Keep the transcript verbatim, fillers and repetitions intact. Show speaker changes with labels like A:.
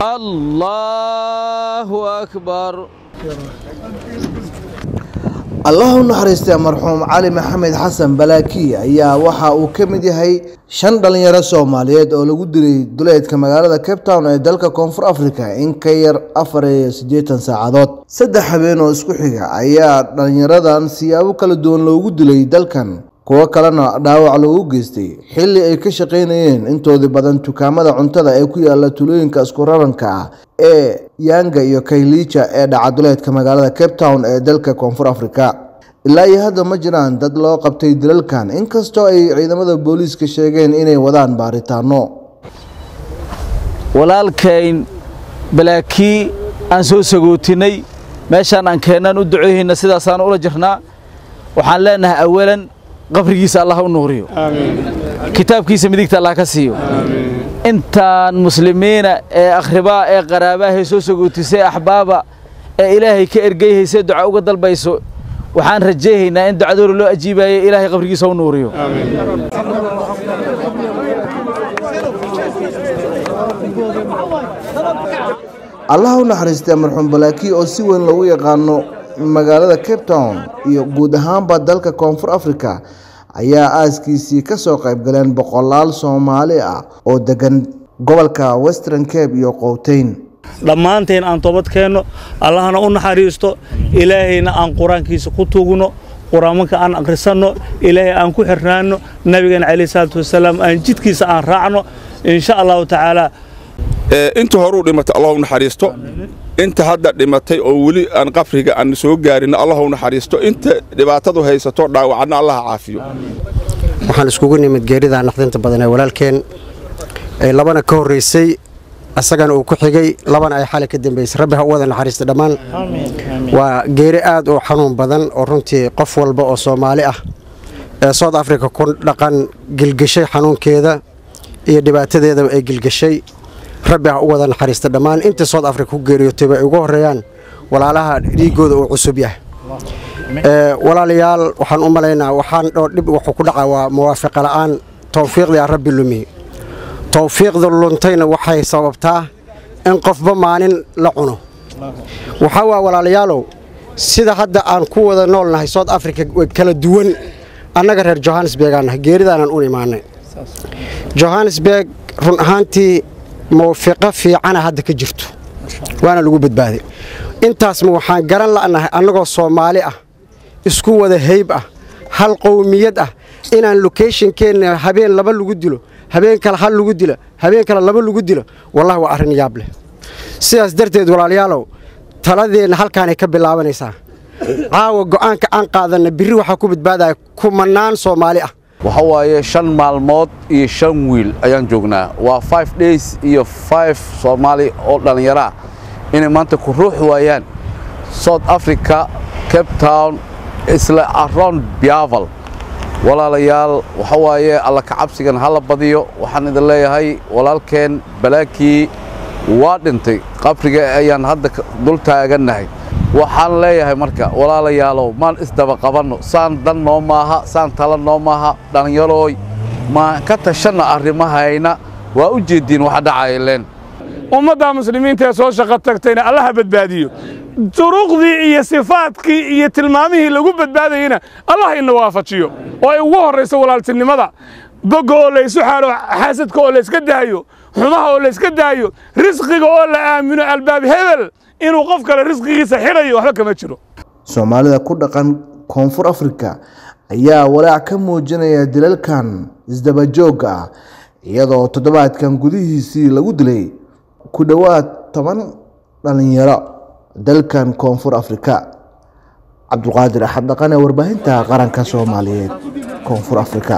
A: الله أكبر.
B: الله نحرسته مرحوم علي محمد حسن بلاكي ayaa waxa uu kamid yahay shan dhalinyaro Soomaaliyeed oo lagu dilay duleedka magaalada Cape Town ee dalka Koonfur Afrika in ka yar afar iyo siddeetan saacadood. Saddex habeen oo isku xiga ayaa dhalinyaradan siyaabo kala duwan loogu dilay dalkan, kuwa kalena dhaawac loogu geystay xilli ay ka shaqeynayeen intooda badan dukaamada cuntada ee ku yaala tulooyinka isku raranka ah ee Yanga iyo Kailicha ee dhaca duleedka magaalada Cape Town ee dalka Koonfur Afrika. ilaa iyo hadda ma jiraan dad loo qabtay dilalkan, inkastoo ay ciidamada booliiska sheegeen inay wadaan baaritaano.
A: walaalkeen Balaaki aan soo sagootinay meeshan aan keenan u duceeyna sidaas aan ula jirnaa. waxaan leenahay awalan qabrigiisa Allah u nuuriyo, amiin, kitaabkiisa midigta Allah ka siiyo, amiin. intaan muslimiina ee akhriba ee qaraabaha soo sagootisay ahbaaba ee Ilaahay ka ergeyaysa duca uga dalbayso, waxaan rajaynaynaa in ducadooda loo ajiibayo Ilaahay qabrigiisa u nuuriyo, amiin.
B: Allah u naxariistay marxuum Balaaki oo si weyn loogu yaqaano magaalada Cape Town iyo guud ahaanba dalka Koonfur Afrika ayaa aaskiisii ka soo qayb galeen boqolaal Soomaali ah oo degan gobolka Western Cape iyo Gauteng.
C: dhammaanteen aan toobad keeno, Allahna u naxariisto, Ilaahayna aan quraankiisa ku tuugno, quraanka aan akhrisano, Ilaahay aan ku xirnaano, nabigeena Cali sallallahu alayhi wasallam aan jidkiisa aan raacno insha Allah ta'ala.
D: inta horu dhimatay Allah u naxariisto, inta hadda dhimatay oo wali aan qabriga aan soo gaarin Allah u naxariisto, inta dhibaatadu haysato dhaawacna Allah caafiyo.
E: waxaan iskugu nimid geerida naxdinta badan ee walaalkeen ee labana ka horeysay asagana uu ku xigay, labana ay xalay ka dambeysay. Rabbi ha u wada naxariisto dhammaan. waa geeri aad u xanuun badan oo runtii qof walba oo Soomaali ah ee South Africa ku dhaqan gilgashay xanuunkeeda iyo dhibaatadeeda ay gilgashay. Rabbi ha u wada naxariisto dhammaan inta South Africa ku geeriyootay ay ugu horeeyaan walaalaha dhiigooda uu cusub yahay. ee walaalayaal waxaan u maleynaa waxaan dhowr dhib wax ku dhacaa waa muwaafaqa la'aan tawfiiqda Rabbi lumi. tawfiiqda luntayna waxay sababtaa in qofba maalin la cuno. waxa waa walaalayaalow sida hadda aan ku wada noolnahay South Africa kala duwan, annaga reer Johannesburg aan geeridaan u imaanay. Johannesburg run ahaantii موفقة في عنا هذا كجرته وأنا اللي قبض بعدي أنت اسمه حان قرن لأنه أنا صومالي اسكو ذا هيبة هالقومية إن اللوكيشن كان هبين لبل وجدله هبين كلا حل وجدله هبين كلا لبل وجدله والله وأهرن يابله سياس درت ولا ليالو ثلاثة نحل كان يكبر لعبة نسا عاو قان كان قاعدنا بيروح حكومة بعد كمنان صومالي
A: waxawaaye shan maalmood iyo shan wiil ayaan joognaa. waa five days iyo five Soomaali oo dhalinyaro ah inay maanta ku ruux waayaan South Africa Cape Town isla around Biaval. walaalayaal waxawaaye alla ka cabsigan hala badiyo. waxaan idin leeyahay walaalkeen Balaaki waa dhintay, qabriga ayaan hadda dul taaganahay. waxaan leeyahay marka walaalayaalow maan isdaba qabanno, saan dan noo maaha, saan tala noo maaha. dhalinyarooy ma ka tashana arrimahayna, waa u jeedin waxa dhacayleen.
F: ummadda muslimiinta ee soo shaqo tagtayna Allah badbaadiyo, turuqdii iyo sifaadkii iyo tilmaamihii lagu badbaadayna Allah ina waafajiyo, oo ay ugu horeyso walaaltinimada, bogo oo la isu xaaro, xaasadka oo la iska daayo, xumaha oo la iska daayo, risqiga oo la aamino albaab hebel inuu qof kale risqigiisa xirayo waxba kama jiro.
B: Soomaalida ku dhaqan Koonfur Afrika ayaa walaac ka muujinaya dilalkan isdaba joog ah, iyadoo toddobaadkan gudihiisii lagu dilay ku dhawaad toban dhalinyaro dalkan Koonfur Afrika. Cabdulqaadir Axad Dhaqane, warbaahinta qaranka Soomaaliyeed, Koonfur Afrika.